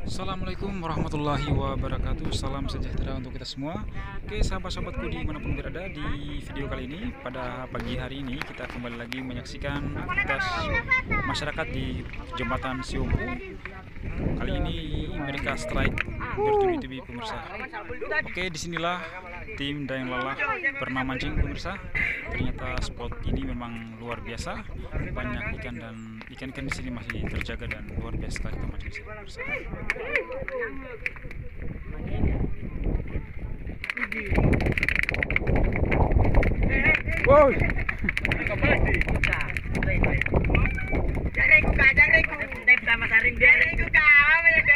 Assalamualaikum warahmatullahi wabarakatuh. Salam sejahtera untuk kita semua. Oke, sahabat-sahabatku dimanapun berada, di video kali ini pada pagi hari ini kita kembali lagi menyaksikan aktivitas masyarakat di jembatan Siompu. Kali ini mereka strike bertubi-tubi pemirsa. Oke, disinilah tim Dayang Lalah pernah mancing pemirsa. Ternyata spot ini memang luar biasa, banyak ikan dan ikan-ikan di sini masih terjaga dan luar biasa sekali kita mancing di sini pemirsa. Wow. Jangan ikut kak, jangan ikut. Sama saring dia. Ikut kak, apa ya?